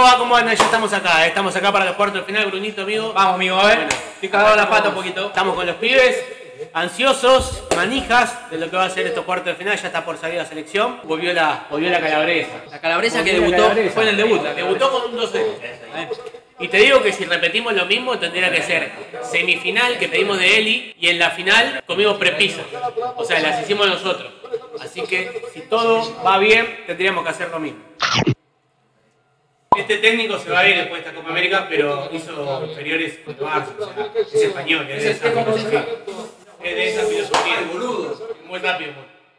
va? ¿Cómo andan? Ya estamos acá para los cuartos de final, Brunito, amigo. Vamos, amigo, a ver. Bueno, estoy cagado la pata un poquito. Estamos con los pibes, ansiosos, manijas de lo que va a ser estos cuartos de final. Ya está por salir la selección. Volvió la calabresa. La calabresa que debutó fue en el debut. Debutó con un 2-0. Y te digo que si repetimos lo mismo, tendría que ser semifinal que pedimos de Eli y en la final comimos prepisas. O sea, las hicimos nosotros. Así que si todo va bien, tendríamos que hacer lo mismo. Este técnico se va a ir después de esta Copa América, pero hizo inferiores con Barça, o sea, es español, es de esa filosofía. Es de esa filosofía. Muy rápido.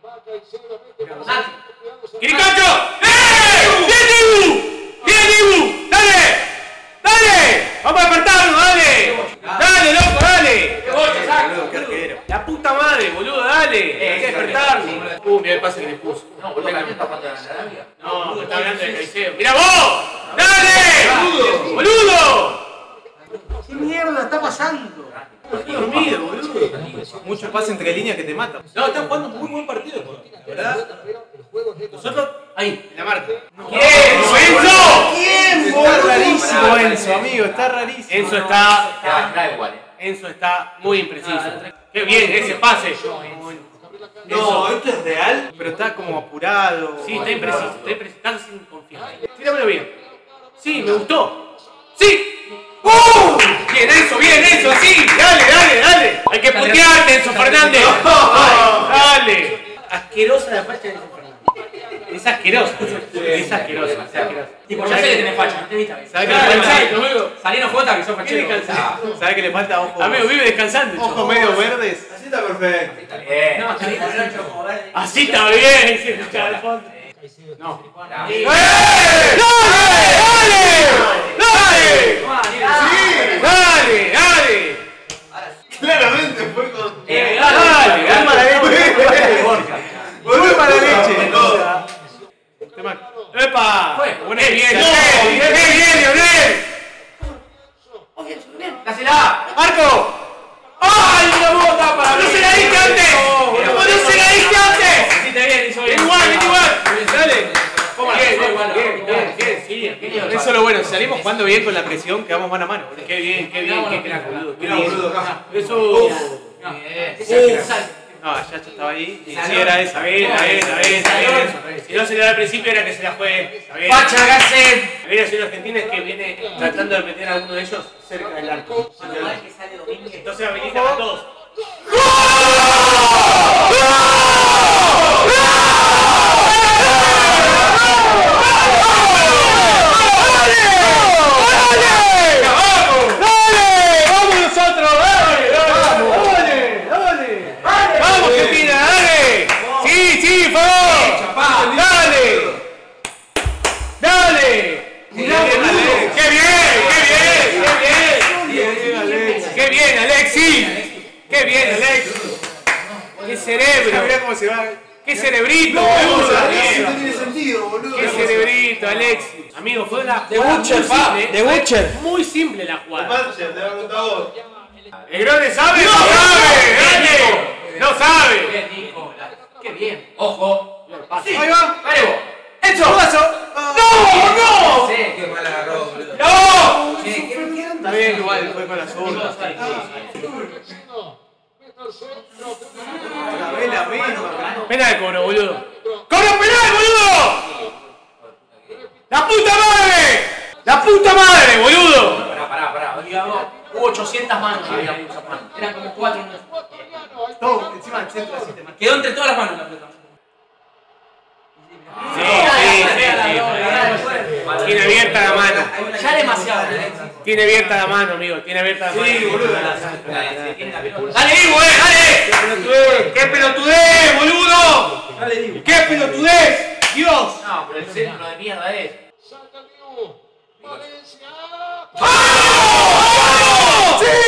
¡Quiricacho! ¡Bien, Dibu! ¡Bien, Dibu! ¡Dale! ¡Dale! ¡Vamos a despertarnos, dale! ¡Dale, loco, dale! ¡Qué arquero! ¡La puta madre, boludo, dale! ¡Hay que despertarnos! Mira el pase que le puso. No, boludo, ¿también está falta de la Arabia? No, me está hablando de Caicedo. ¡Mira vos! ¡Dale! ¡Boludo! ¿Qué mierda está pasando? Estoy dormido, boludo. Mucho pase entre líneas que te mata. No, están jugando un muy buen partido, la verdad. Nosotros, ahí, en la marca. ¿Quién? ¡Enzo! ¿Quién? Está rarísimo Enzo, amigo, está rarísimo. Enzo está muy impreciso. ¡Qué bien ese pase! No, ¿esto es real? Pero está como apurado. Sí, está impreciso, está sin confianza. Tíramelo bien. Sí, me gustó. ¡Sí! Bien, Enzo, sí. Dale. Hay que putearte, Enzo Fernández. Dale. Asquerosa la facha de Enzo Fernández. Es asquerosa. Tipo, ya sé que tenés facha, no te viste. ¿Sabés qué le falta? Salieron Jota que sos fachero. ¿Sabés qué le falta? Ojo. Amigo, vive descansando. Ojos medio verdes. Así está perfecto. Está bien. No, está bien. Así está bien, dice el escuchaba al fondo. No. ¡Dale! Claramente fue con. Fue para leche. ¡Epa! ¡Qué bien, Leonel! ¡Dásela! ¡Marco! ¡Ay, la bota para! ¡No se la diste antes! ¡No se la diste antes! Hiciste bien, hizo bien. ¡Igual! ¡Dale! Bien. Eso es lo bueno, salimos jugando bien con la presión, quedamos mano a mano. Qué bien, qué crack, boludo. Eso. No, ya estaba ahí. Y sí, era esa. Bien. Si no se le da al principio, era que se la fue. ¡Facha, Gasset! La Federación Argentina es que viene tratando de meter a alguno de ellos cerca del arco. Entonces habilitan a todos. ¡Qué bien, Alex! ¡Qué cerebro! Mirá cómo se va. ¡Qué cerebrito, boludo! No tiene sentido, boludo. ¡Qué cerebrito, Alex! Amigo, fue una De jugada Butcher, muy simple. de Butcher. Muy simple la jugada. Mancher, te va a contar vos. ¿El grande sabe? ¡No sabe! ¡Dale! ¡No sabe! Bien, Nico. ¡Qué bien! ¡Ojo! Sí. ¡Ahí va! ¡Parevo! ¡Enzo! ¡No! Sí, qué mal agarró, boludo. ¡No! Está bien, igual, fue con la zurda. La misma. Penal cobro, boludo. ¡Cobro penal, boludo! ¡La puta madre! ¡La puta madre, boludo! Pará. Hubo 800 manos. Eran como 4 en Todo encima del centro de 7 más. Quedó entre todas las manos la pelota. Sí. Tiene abierta la mano. Ya demasiado. Tiene abierta la mano, amigo. Tiene abierta la mano. Sí, boludo. ¡Dale, Dibu, dale! ¡Qué pelotudez, boludo! Dale, Dibu. ¡Qué pelotudez! ¡Dios! No, pero el centro de mierda es. ¡Vamos! ¡Sí!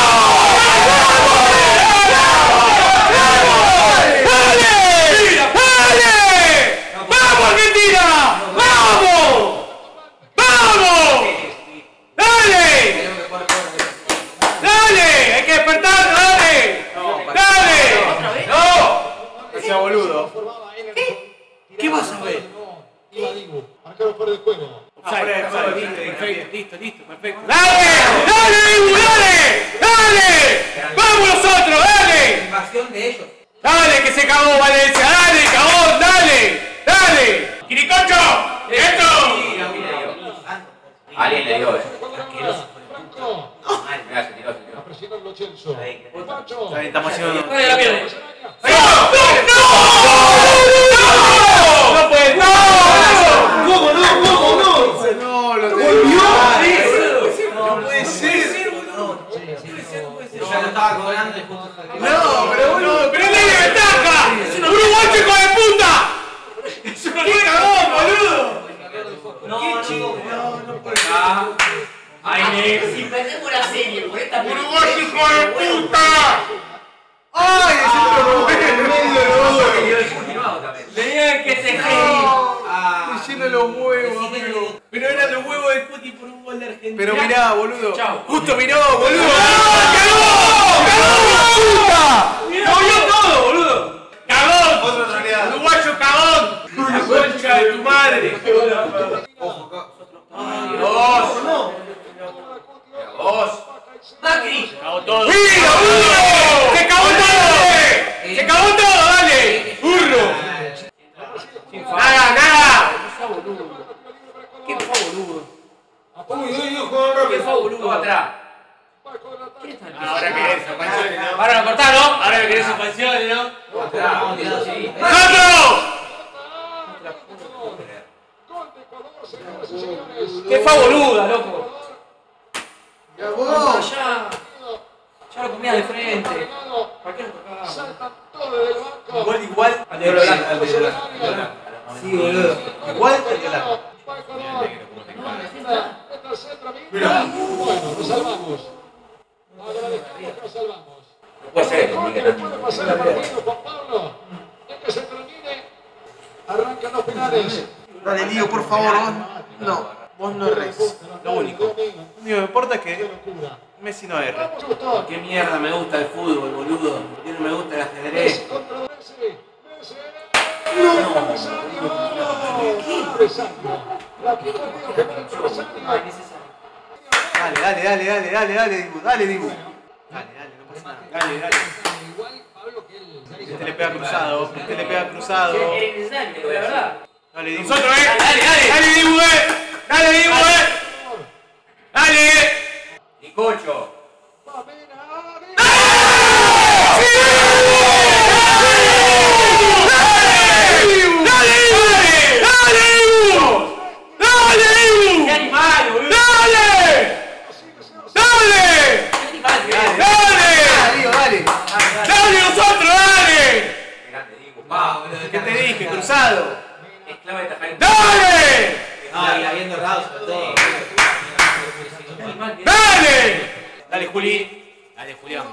¡Vamos, Argentina! ¡Vamos! ¡Vamos! ¡Dale! ¡Dale! ¡Hay que despertar! ¡Dale! ¡Dale! ¡No! No sea boludo. ¿Qué vas a ver? Iba Dibu, marcaron fuera del juego. Listo, perfecto. ¡Dale! ¡Dale, ¡dale! ¡Vamos nosotros, dale! Invasión de ellos. ¡Dale, que se cagó Valencia! ¡Dale, cagón! ¡Dale! ¡Quiricocho! ¡Esto! Alguien le dio eso. Estamos haciendo. ¡Dale, la pierde! ¡No puede! ¿Cómo no? No, lo volvió. No puede ser. Ya lo estaba cobrando y justo. No, pero boludo. ¡Pero tiene ventaja! ¡Uruguayo, hijo de puta! ¡Qué cagón, boludo! No puede ser. ¡Ay, Si perdemos la serie por esta ¡Uruguayo, hijo de puta! ¡Ay! El medio Tenían que se lleno los huevos, amigo. Pero eran los huevos de Cuti por un gol de Argentina. Pero mirá, boludo. Chau. Justo miró, boludo. ¡Cagón! ¡Lo vio todo, boludo! ¡Cagón! Otra realidad. ¡Uruguayo, cagón! ¡La concha de tu madre! ¡Dos! Macri. ¡Cagó todo! ¡Mira, boludo! ¡Se cagó todo! ¡Se cagó todo, dale! ¡Burro! ¡Nada! ¿Qué fue, boludo? ¿Qué fue, boludo? Atrás. Ahora querés expansiones, ¿no? Ahora lo cortaron. Ahora querés expansiones, ¿no? ¡Nosotros! ¡Qué fue, boluda, loco! Ya lo comía de frente. ¿Para qué lo tocaba? Igual al de Blanco. Sí, boludo. Igual al de Blanco. Mirá. Bueno, nos salvamos. Agradecemos que nos salvamos. Puede ser. Puede pasar el partido, Juan Pablo. Ya que se termine, arrancan los penales. Dale, Lío, por favor. Vos no erres. Lo único. Lo único que me importa es que Messi no erre. ¡Qué mierda me gusta el fútbol, boludo! ¿Por qué no me gusta el ajedrez? Dale, Dibu. Dale, no pasa nada. Dale. Este le pega cruzado. Es necesario, la verdad. Dale, Dibu. ¡Nosotros, Dale. ¡Dale, Dibu, ¡Dale, Dibu, ¡Dale! Y Cocho. ¡Qué animal, boludo! ¡Dale, nosotros, dale! Grande, digo. ¿Qué te dije? Cruzado. Esclava de Tajarín. ¡Dale! Ay, habiendo errado sobre todo. ¡Dale! Dale, Juli. Dale, Julián.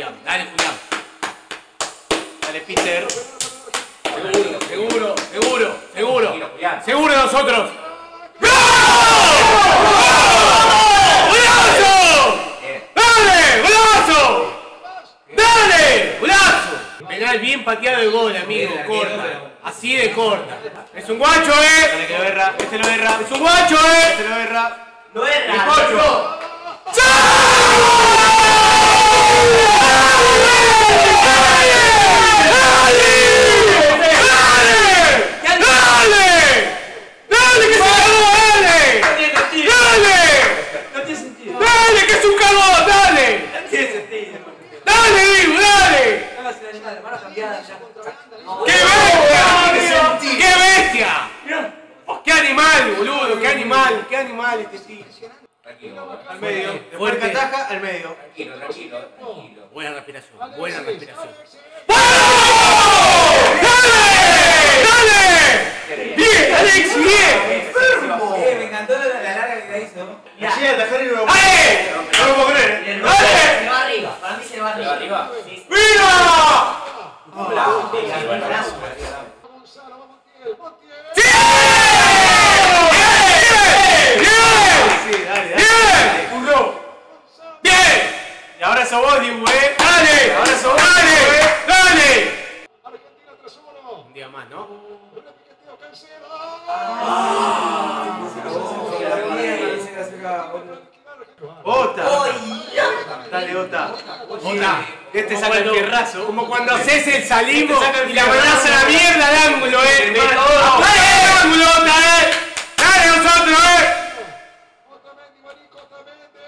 Dale, Peter. Seguro nosotros. ¡Gol! ¡Golazo! ¡Dale! ¡Golazo! ¡Dale! ¡Golazo! Penal bien pateado de gol, amigo. Corta. Así de corta. Es un guacho, Dale, que lo erra. Este lo erra. Es un guacho, Este lo erra. No es ¡El cocho! ¡Dale, que se cagó, dale! No tiene sentido. ¡Dale, que es un cagón, dale! No tiene sentido. ¡Dale, Dibu, dale! Hágase la llamada, hermano, cambiada ya. ¡Qué bestia! ¡Qué bestia! ¡Qué animal, boludo! ¡Qué animal este tío! Tranquilo. Al medio. Después Fuerte. ataja al medio. Tranquilo. Buena respiración. ¡Dale! ¡Bien, Alex, bien! Me encantó la larga que la hizo. Llega a atajar y no lo ¡Dale! No lo puedo creer. ¡Dale! Se va arriba, para mí se va arriba. ¡Mira! ¡Sí! Sí, dale. ¡Bien! Curro. ¡Bien! Y ahora sos vos, Dibu, ¡Dale! Ahora sos vos, ¡Dale! Argentina 3-1. Un día más, ¿no? Repiqueteo, Cancelo. ¡Ota! Dale, Ota. Ota. Este saca el fierrazo. Como cuando haces el salimos Este saca el y la mandás a la fierrazo. mierda de ángulo, todo. ¡Dale, ángulo, Ota, ¡Dale nosotros, Otamendi, Marico, Otamendi.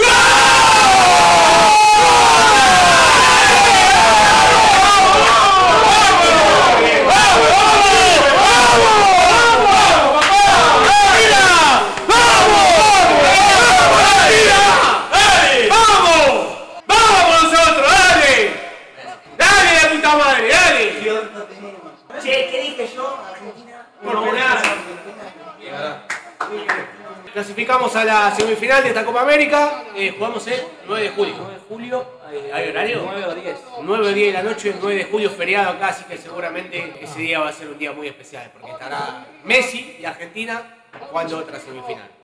¡Vamos nosotros, dale! ¡Dale, la puta madre, dale! Che, ¿qué dije yo? Argentina. Por penal. Clasificamos a la semifinal de esta Copa América. Jugamos el 9 de julio. 9 de julio. ¿Hay horario? 9 o 10. 9 o 10 de la noche, 9 de julio, feriado acá, así que seguramente ese día va a ser un día muy especial porque estará Messi y Argentina jugando otra semifinal.